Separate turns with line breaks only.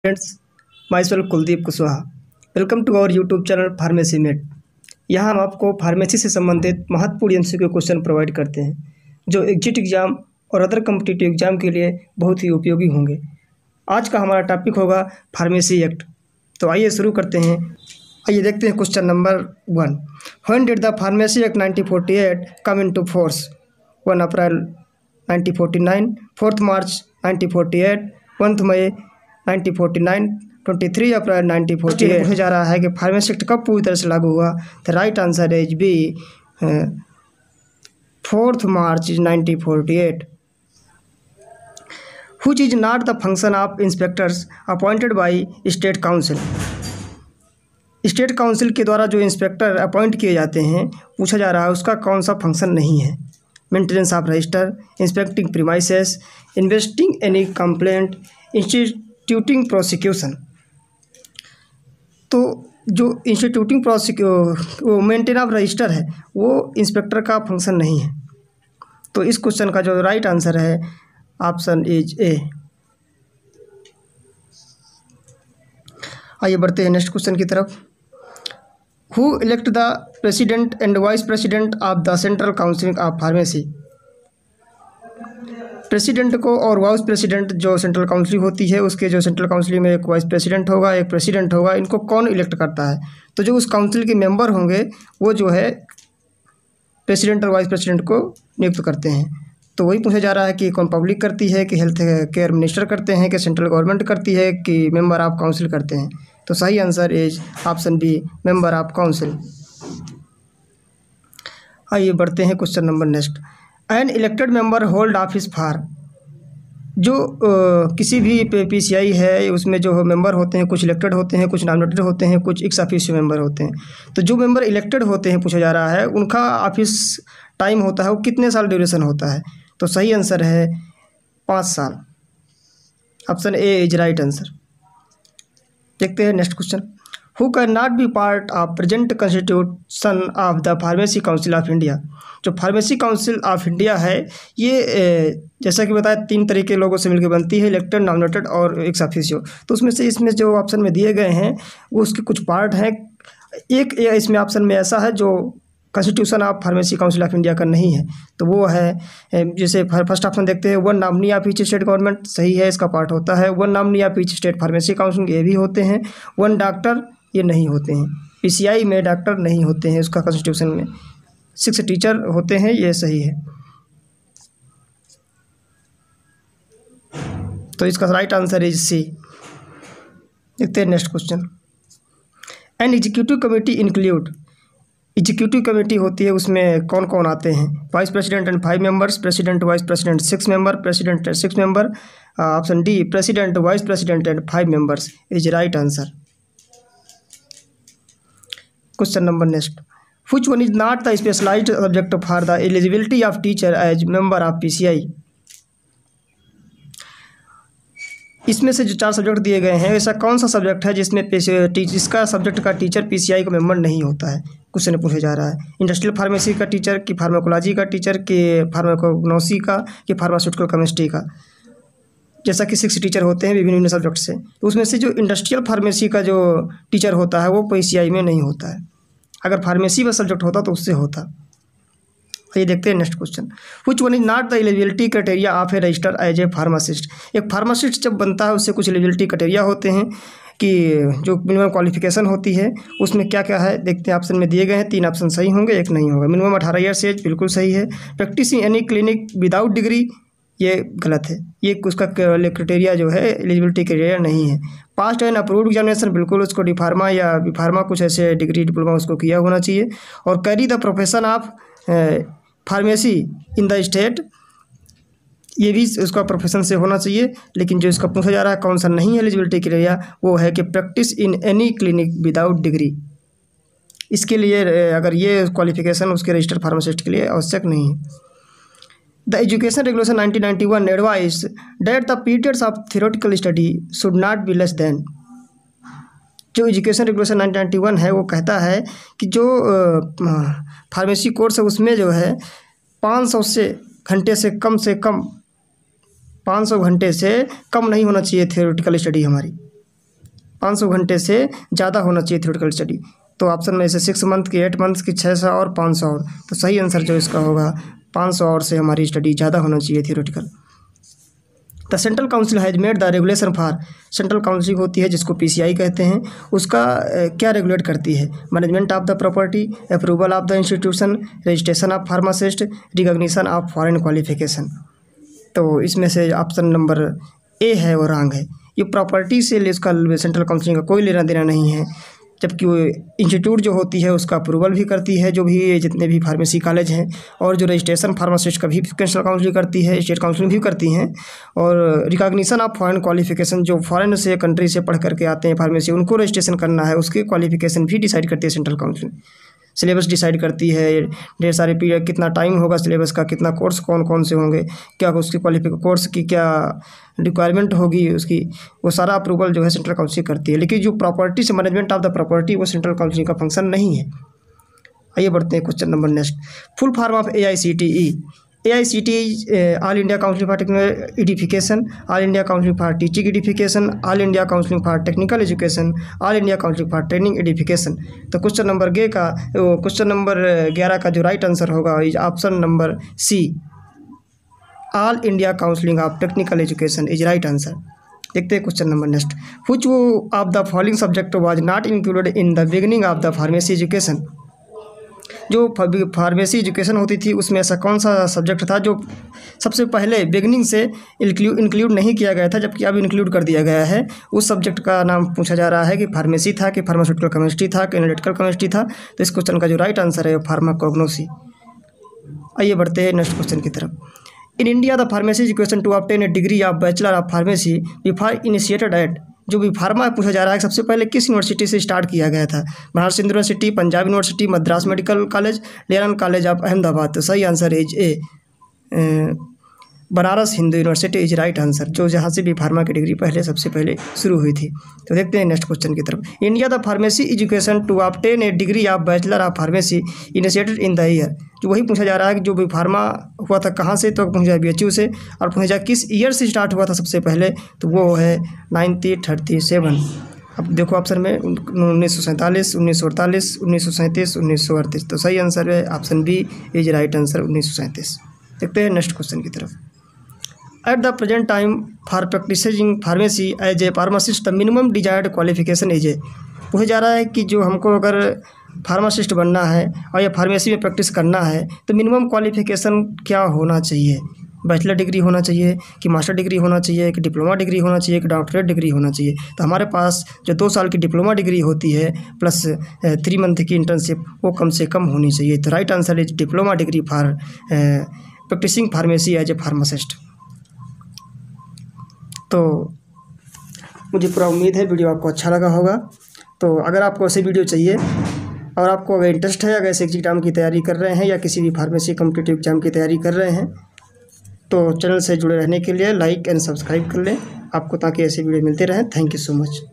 Friends, myself Kuldeep Kushwaha. Welcome to our YouTube channel pharmacy mate. यहाँ हम आपको pharmacy से संबंधित महत्वपूर्ण एमसीक्यू क्वेश्चन प्रोवाइड करते हैं जो एग्जिट एग्जाम और अदर कॉम्पिटिटिव एग्जाम के लिए बहुत ही उपयोगी होंगे। आज का हमारा टॉपिक होगा फार्मेसी एक्ट। तो आइए शुरू करते हैं। आइए देखते हैं question number 1। When did the pharmacy act 1948 come into force? 1 April 1949, 4 March 1948, 1 May 1949, 23 April 1948। पूछा जा रहा है कि फार्मेसी एक्ट कब पूरी तरह से लागू हुआ। The right answer is B 4 March 1948। Which is not the function of inspectors appointed by state council? State council के द्वारा जो इंस्पेक्टर अपॉइंट किए जाते हैं, पूछा जा रहा है उसका कौन सा फंक्शन नहीं है। Maintenance of register, inspecting premises, investing any complaint, instituting prosecution. तो जो इंस्टीट्यूटिंग मेंटेनेंस ऑफ रजिस्टर है वो इंस्पेक्टर का फंक्शन नहीं है। तो इस क्वेश्चन का जो राइट आंसर है ऑप्शन इज ए। आइए बढ़ते हैं नेक्स्ट क्वेश्चन की तरफ। Who elect the president and vice president of the central council of pharmacy? President को और वाइस प्रेसिडेंट जो सेंट्रल काउंसिल होती है उसके जो सेंट्रल काउंसिल में एक वाइस प्रेसिडेंट होगा, एक प्रेसिडेंट होगा। इनको कौन इलेक्ट करता है? तो जो उस काउंसिल के मेंबर होंगे वो जो है प्रेसिडेंट और वाइस प्रेसिडेंट को नियुक्त करते हैं। तो वही पूछा जा रहा है कि कौन पब्लिक करती है, कि हेल्थ केयर मिनिस्टर करते हैं, कि सेंट्रल गवर्नमेंट करती है, कि मेंबर ऑफ काउंसिल करते हैं। तो सही answer is option B, member of council. आइए बढ़ते हैं question number next. An elected member hold office for? जो किसी भी पीसीआई है उसमें जो मेंबर होते हैं कुछ इलेक्टेड होते हैं, कुछ नॉमिनेटेड होते हैं, कुछ एक्स ऑफिशियो मेंबर होते हैं। तो जो मेंबर इलेक्टेड होते हैं पूछा जा रहा है उनका ऑफिस टाइम होता है वो कितने साल ड्यूरेशन होता है? तो सही आंसर है 5 साल। Option A is right answer. देखते हैं next question. Who can not be part of present constitution of the pharmacy council of India? जो फार्मेसी काउंसिल ऑफ इंडिया है ये जैसा कि बताया 3 तरह के लोगों से मिलकर बनती है, इलेक्टेड, नॉमिनेटेड और एक्स ऑफिशियो। तो उसमें से इसमें जो ऑप्शन में दिए गए हैं वो उसके कुछ पार्ट हैं। एक इसमें ऑप्शन में ऐसा है जो constitution of pharmacy council of India का नहीं है। तो वो है जैसे फर्स्ट ऑप्शन देखते हैं 1 nominee of each state government, सही है, इसका पार्ट होता है। 1 nominee of each state pharmacy council, ये भी होते हैं। 1 डॉक्टर, ये नहीं होते हैं। पीसीआई में डॉक्टर नहीं होते हैं उसका कॉन्स्टिट्यूशन में। 6 टीचर होते हैं, ये सही है। तो इसका राइट आंसर इज सी। देखते हैं next question. An executive committee include? Executive committee होती है उसमें कौन कौन आते हैं? Vice president and 5 members, president vice president 6 member, president 6 member. Option D president vice president and 5 members is right answer. Question number next. Which one is not the specialised subject for the eligibility of teacher as member of PCI? इसमें से जो 4 subject दिए गए हैं ऐसा कौन सा subject है जिसका सब्जेक्ट का टीचर पीसीआई का मेंबर नहीं होता है? क्वेश्चन पूछा जा रहा है। इंडस्ट्रियल फार्मेसी का टीचर, कि फार्माकोलॉजी का टीचर, कि फार्माकोग्नोसी का, कि फार्मास्यूटिकल केमिस्ट्री का। जैसा कि 6 टीचर होते हैं विभिन्न सब्जेक्ट से, तो उसमें से जो इंडस्ट्रियल फार्मेसी का जो टीचर होता है वो पीसीआई में नहीं होता है। अगर फार्मेसी का सब्जेक्ट होता तो उससे होता। ये देखते हैं next question. Which one is not the eligibility criteria of a register as a pharmacist? एक फार्मासिस्ट जब बनता है उससे कुछ एलिजिबिलिटी क्राइटेरिया होते हैं कि जो मिनिमम क्वालिफिकेशन होती है उसमें क्या क्या है। देखते हैं, ऑप्शन में दिए गए हैं। 3 ऑप्शन सही होंगे, एक नहीं होगा। मिनिमम 18 ईयर्स एज, बिल्कुल सही है। Practice in any clinic without degree, ये गलत है। ये उसका क्राइटेरिया जो है एलिजिबिलिटी क्राइटेरिया नहीं है। पास्ट एंड अप्रूव्ड एग्जामिनेशन, बिल्कुल उसको डी फार्मा या बी फार्मा कुछ ऐसे डिग्री डिप्लोमा उसको किया होना चाहिए। और carry the profession of pharmacy in the state, ये भी उसका प्रोफेशन से होना चाहिए। लेकिन जो इसका पूछा जा रहा है कौन सा नहीं है एलिजिबिलिटी क्राइटेरिया, वो है कि practice in any clinic without degree. इसके लिए अगर ये क्वालिफिकेशन उसके रजिस्टर्ड फार्मासिस्ट के लिए आवश्यक नहीं है। The education regulation 1991 advise that the periods of theoretical study should not be less than? जो एजुकेशन रेगुलेशन 1991 है वो कहता है कि जो फार्मेसी कोर्स है उसमें जो है 500 घंटे से कम 500 घंटे से कम नहीं होना चाहिए थ्योरेटिकल स्टडी हमारी। 500 घंटे से ज़्यादा होना चाहिए थ्योरेटिकल स्टडी। तो ऑप्शन में से 6 मंथ की, 8 मंथ की, 600 और 500 और, तो सही आंसर जो इसका होगा 500 और से हमारी स्टडी ज़्यादा होना चाहिए theoretical. The central council has made the regulation for, central council होती है जिसको PCI कहते हैं, उसका क्या रेगुलेट करती है? Management of the property, approval of the institution, registration of pharmacist, recognition of foreign qualification. तो इसमें से ऑप्शन नंबर ए है वो रॉन्ग है। ये प्रॉपर्टी से इसका सेंट्रल काउंसिल का कोई लेना देना नहीं है, जबकि वो इंस्टीट्यूट जो होती है उसका अप्रूवल भी करती है, जो भी जितने भी फार्मेसी कॉलेज हैं, और जो रजिस्ट्रेशन फार्मासिस्ट का भी सेंट्रल काउंसिल करती है, स्टेट काउंसिल भी करती हैं, और रिकॉग्निशन ऑफ फॉरेन क्वालिफिकेशन, जो फॉरेन से कंट्री से पढ़ करके आते हैं फार्मेसी, उनको रजिस्ट्रेशन करना है, उसकी क्वालिफिकेशन भी डिसाइड करती है सेंट्रल काउंसिल। सिलेबस डिसाइड करती है, ढेर सारे पीरियड, कितना टाइम होगा सिलेबस का, कितना कोर्स कौन कौन से होंगे, क्या उसकी कोर्स की क्या रिक्वायरमेंट होगी उसकी, वो सारा अप्रूवल जो है सेंट्रल काउंसिल करती है। लेकिन जो प्रॉपर्टी से मैनेजमेंट ऑफ द प्रॉपर्टी वो सेंट्रल काउंसिल का फंक्शन नहीं है। आइए बढ़ते हैं question number next. Full form of AICTE। AICTE all India council for technical education, all India council for teaching education, all India council for technical education, all India council for training education. तो question number 11 का जो right answer होगा is option number C, all India counselling of technical education is right answer. देखते हैं question number next. Which of the following subject was not included in the beginning of the pharmacy education. जो pharmacy education होती थी उसमें ऐसा कौन सा subject था जो सबसे पहले बिगिनिंग से इंक्लूड नहीं किया गया था, जबकि अब इंक्लूड कर दिया गया है? उस सब्जेक्ट का नाम पूछा जा रहा है कि फार्मेसी था, कि फार्मास्यूटिकल केमिस्ट्री था, कि एनालिटिकल केमिस्ट्री था। तो इस क्वेश्चन का जो राइट आंसर है फार्माकोग्नोसी। आइए बढ़ते हैं नेक्स्ट क्वेश्चन की तरफ। In India the pharmacy education to obtain a degree of bachelor of pharmacy before initiated at, जो भी फार्मा पूछा जा रहा है सबसे पहले किस यूनिवर्सिटी से स्टार्ट किया गया था? Banaras Hindu university, Punjab university, Madras medical college, लेलन कॉलेज ऑफ अहमदाबाद। तो सही answer is A, Banaras Hindu university is right answer, जो जहाँ से भी फार्मा की डिग्री सबसे पहले शुरू हुई थी। तो देखते हैं नेक्स्ट क्वेश्चन की तरफ। India the pharmacy education to obtain a degree of bachelor of pharmacy initiated in the year, जो वही पूछा जा रहा है कि जो भी फार्मा हुआ था कहाँ से, तो पूछा BHU से, और पूछा किस ईयर से स्टार्ट हुआ था सबसे पहले, तो वो है 1937। अब देखो ऑप्शन में 1947, 1948, 1937, 1938। तो सही आंसर है option B is right answer 1937। देखते हैं नेक्स्ट क्वेश्चन की तरफ। At the present time for practicing pharmacy as a pharmacist the minimum desired qualification as a, पूछा जा रहा है कि जो हमको अगर फार्मासिस्ट बनना है और या फार्मेसी में प्रैक्टिस करना है तो मिनिमम क्वालिफिकेशन क्या होना चाहिए? बैचलर डिग्री होना चाहिए, कि मास्टर डिग्री होना चाहिए, कि डिप्लोमा डिग्री होना चाहिए, कि डॉक्टरेट डिग्री होना चाहिए? तो हमारे पास जो 2 साल की डिप्लोमा डिग्री होती है प्लस 3 मंथ की इंटर्नशिप, वो कम से कम होनी चाहिए। तो right answer is diploma degree for practicing pharmacy as a pharmacist. तो मुझे पूरा उम्मीद है वीडियो आपको अच्छा लगा होगा। तो अगर आपको ऐसे वीडियो चाहिए और आपको अगर इंटरेस्ट है, अगर ऐसे एग्ज़ाम की तैयारी कर रहे हैं या किसी भी फार्मेसी कॉम्पिटिटिव एग्जाम की तैयारी कर रहे हैं, तो चैनल से जुड़े रहने के लिए लाइक एंड सब्सक्राइब कर लें आपको, ताकि ऐसे वीडियो मिलते रहें। Thank you so much.